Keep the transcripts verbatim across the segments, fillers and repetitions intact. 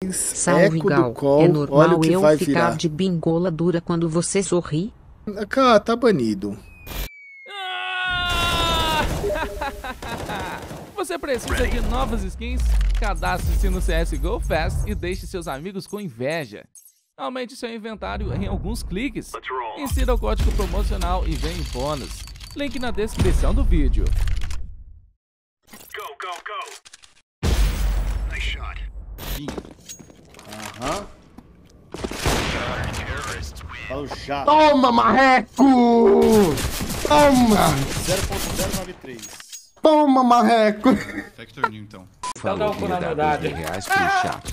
Salve, Eco Gal. do Call, É olha normal o que eu vai ficar virar. de bingola dura quando você sorri? Cara, tá banido. Ah! Você precisa de novas skins? Cadastre-se no C S G O Fast e deixe seus amigos com inveja. Aumente seu inventário em alguns cliques. Insira o código promocional e ganhe bônus. Link na descrição do vídeo. Go, go, go. Nice shot. Aham. Fala o chato. Toma, marreco! Toma! zero ponto zero nove três. Toma, marreco! Factor New, então. Falou que ia dar dois reais pro chato.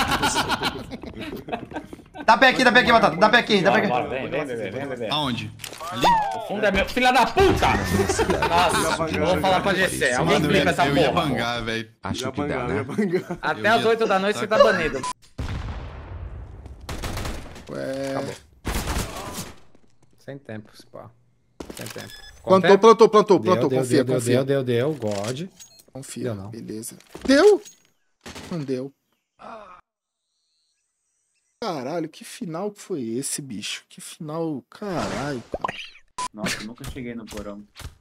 Dá pé aqui, dá pé aqui, Batata. Dá pé aqui, dá pé aqui. Bora, vem, vem, bebê, vem, bebê. Aonde? Ali? O fundo é meu. Filha da puta! Nossa, eu vou falar pra G C. Alguém Mano, eu clica ia, essa eu ia porra. bangar, velho. Acho que dá, né? Até Eu as ia- oito da noite você tá banido. Ué. Acabou. Sem tempo, se pá. Sem tempo. Plantou, plantou, plantou, plantou. Deu, Confia, deu, confia. deu, deu, deu, God. Confia, Deu não. beleza. Deu? Não deu. Caralho, que final que foi esse, bicho? Que final, caralho, cara. Nossa, eu nunca cheguei no porão.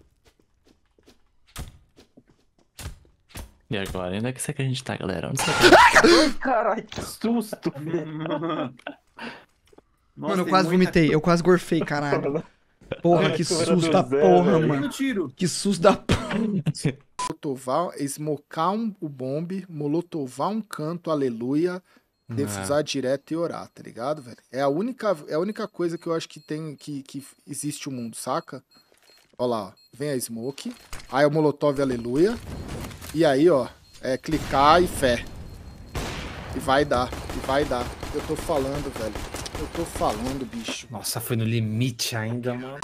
E agora? Onde é que será que a gente tá, galera? Onde será que... Caralho, que susto, Mano, eu quase vomitei, eu quase gorfei, caralho. Porra, que susto da porra, mano. Que susto da porra. Molotovar, esmocar um, o bombe, molotovar um canto, aleluia, defusar direto e orar, tá ligado, velho? É a única, é a única coisa que eu acho que tem, que, que existe o mundo, saca? Ó lá, ó. Vem a smoke, aí o molotov aleluia, e aí, ó, é clicar e fé. E vai dar, e vai dar. Eu tô falando, velho. Eu tô falando, bicho. Nossa, foi no limite ainda, mano.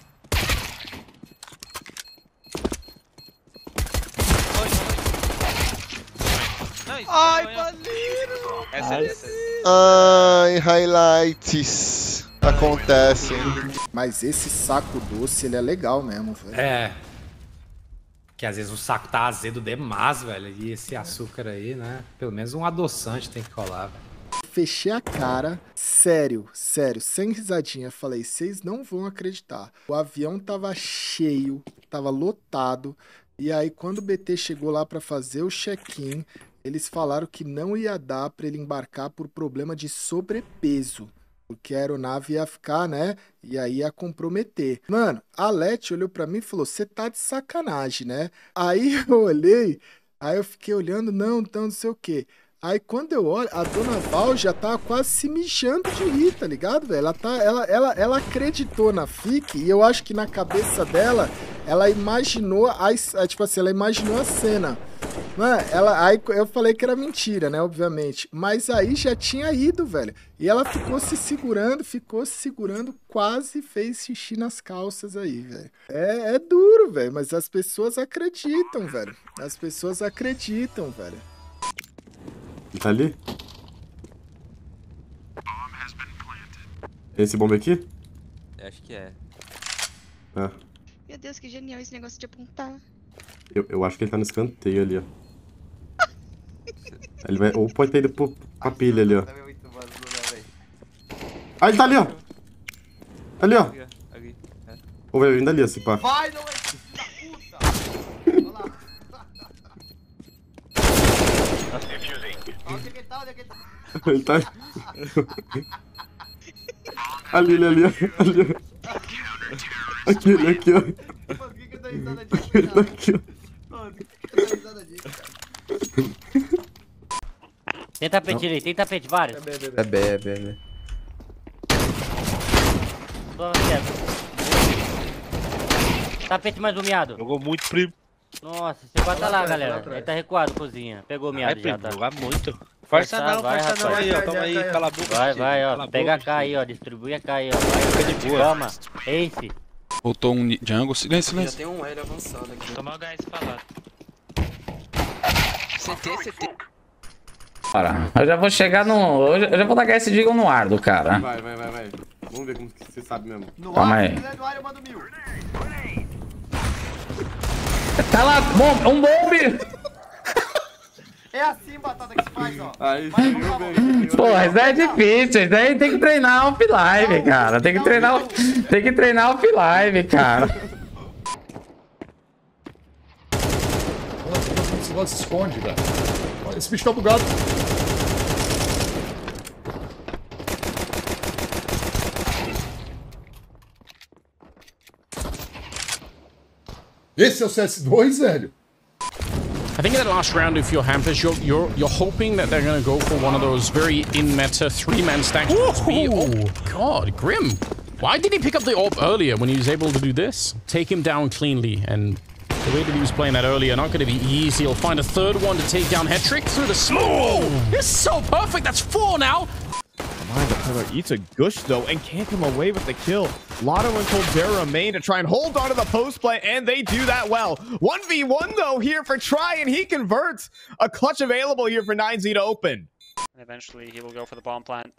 Ai, banido! Essa é essa. Ai, highlights. Acontecem. Mas esse saco doce, ele é legal mesmo, velho. É. Que às vezes o saco tá azedo demais, velho. E esse açúcar aí, né? Pelo menos um adoçante tem que colar, velho. Fechei a cara, sério, sério, sem risadinha. Falei, vocês não vão acreditar. O avião tava cheio, tava lotado. E aí, quando o B T chegou lá pra fazer o check-in, eles falaram que não ia dar pra ele embarcar por problema de sobrepeso. Porque a aeronave ia ficar, né? E aí ia comprometer. Mano, a Leti olhou pra mim e falou, você tá de sacanagem, né? Aí eu olhei, aí eu fiquei olhando, não, então não sei o quê. Aí quando eu olho, a dona Val já tava quase se mijando de rir, tá ligado, velho? Ela, tá, ela, ela, ela acreditou na F I C e eu acho que na cabeça dela, ela imaginou, a, a, tipo assim, ela imaginou a cena. Mano, ela, aí eu falei que era mentira, né, obviamente. Mas aí já tinha ido, velho. E ela ficou se segurando, ficou se segurando, quase fez xixi nas calças aí, velho. É, é duro, velho, mas as pessoas acreditam, velho. As pessoas acreditam, velho. Tá ali? Esse bomba aqui? Acho que é. Ah, Meu Deus, que genial esse negócio de apontar. eu, eu acho que ele tá no escanteio ali, ó. Ele vai, ou pode ter ido pro, pra pilha ali, ó. Ah, ele tá ali, ó. Ali, ó. Ou vai indo ali, assim, pá. Vai, não é puta! Onde é que ele tá? Onde é que ele tá? Ele tá... Ali, ele ali, ó. Ali, ó. Aqui, ele aqui, ó. Por que que eu tô risada disso? Ele tá aqui, ó. Por que que eu tô risada disso, cara? Tem tapete ali, tem tapete, vários. É B, é B, é B. Toma, quieto. Tapete mais um miado. Jogou muito, primo. Nossa, você bota lá, galera. Ele tá recuado, cozinha. Pegou o miado já, tá? Jogar muito. Força não, vai, força não rapaz. aí, ó. Toma aí, cala a boca. Vai, vai, ó. Cala a Pega a boca, K aí, ó. Distribui a K aí, ó. Vai, de boa. toma. Ace. Voltou um jungle. Silêncio, silêncio. Já tem um L avançado aqui. Tomar o gás falado. C T, C T. Bora. Eu já vou chegar no... Eu já- eu já vou dar esse Deagle no ar do cara. Vai, vai, vai, vai. Vamos ver como que você sabe mesmo. Calma aí. Tá lá, bom, um bombe! É assim, Batata, que se faz, ó. Aí, Pô, isso daí é difícil. Isso daí tem que treinar offline, cara. Tem que treinar, tem que treinar offline, cara. Esse negócio se esconde, velho. Esse bicho tá bugado. Esse é o C S dois, velho? I think in that last round, if you're Hampers, you're you're you're hoping that they're gonna go for one of those very in-meta three-man stacks. Oh God, Grim! Why did he pick up the orb earlier when he was able to do this? Take him down cleanly, and the way that he was playing that earlier, not gonna be easy. He'll find a third one to take down Hetrick through the smoke. Oh, it's so perfect. That's four now. Mind the pillar eats a gush though and can't come away with the kill. Lotto and Colbert remain to try and hold on to the post play, and they do that well. one v one though here for Try, and he converts. A clutch available here for nine Z to open. Eventually he will go for the bomb plant.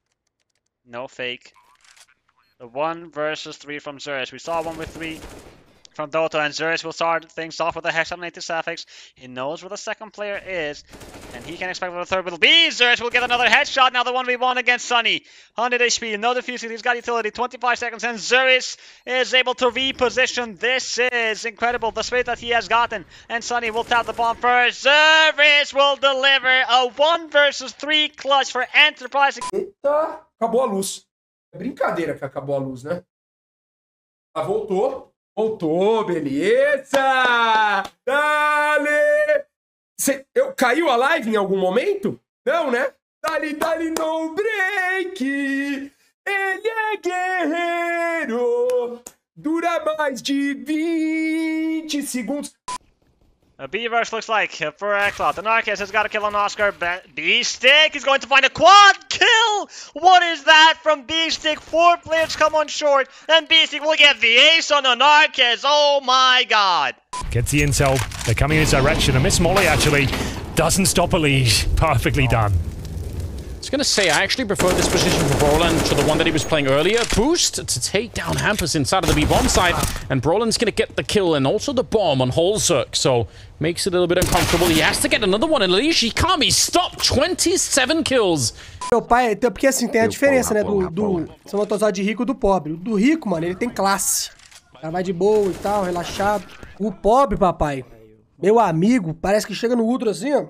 No fake. The one versus three from Zurich. We saw one with three from Dota, and Zurich will start things off with a Hex native Saphix. He knows where the second player is, and he can expect what the third will be. Zurich will get another headshot. Now the one v one against Sunny. one hundred H P, no defusing. He's got utility. twenty-five seconds, and Zurich is able to reposition. This is incredible, the speed that he has gotten. And Sunny will tap the bomb first. Zurich will deliver a one versus three clutch for Enterprise. Eita, acabou a luz. É brincadeira que acabou a luz, né? Ah, voltou. Voltou, beleza! Dale! Cê, eu caiu a live em algum momento? Não, né? Dale, dale, no break! Ele é guerreiro! Dura mais de vinte segundos. A B-Rush looks like uh, for Eklat. And Arceus has got a kill on Oscar. B-Stick is going to find a quad kill! What is that from B-Stick? Four players come on short. And B-Stick will get the ace on an Arceus. Oh my god. Gets the intel. They're coming in his direction. And Miss Molly actually doesn't stop a lead. Perfectly done. I was gonna say, I actually prefer this position for Brolan to the one that he was playing earlier. Boost to take down Hampus inside of the B-bomb side, and Brolan's gonna get the kill and also the bomb on Holzerk, so makes it a little bit uncomfortable. He has to get another one, and Leash, he can't be stopped. twenty-seven kills. Meu pai, então, porque assim, tem a diferença, né, do, do São Matosado de rico e do pobre. O do rico, mano, ele tem classe. O cara vai de boa e tal, relaxado. O pobre, papai, meu amigo, parece que chega no ultra assim, ó.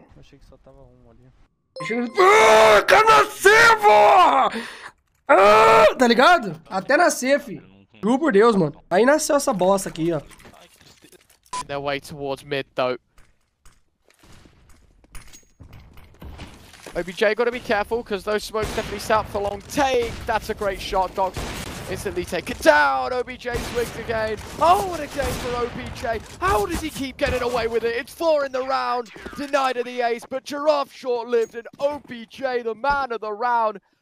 Ah, quer nascer, vó! Ah, tá ligado? Até nascer, fi. Juro por Deus, mano. Aí nasceu essa bosta aqui, ó. Their way towards mid, though. O B J got to be careful because those smokes definitely set up for long take. That's a great shot. Dogs instantly take it down. O B J swings again. Oh, and again for O B J. How does he keep getting away with it? It's four in the round. Denied of the ace, but Giraffe short-lived, and O B J, the man of the round,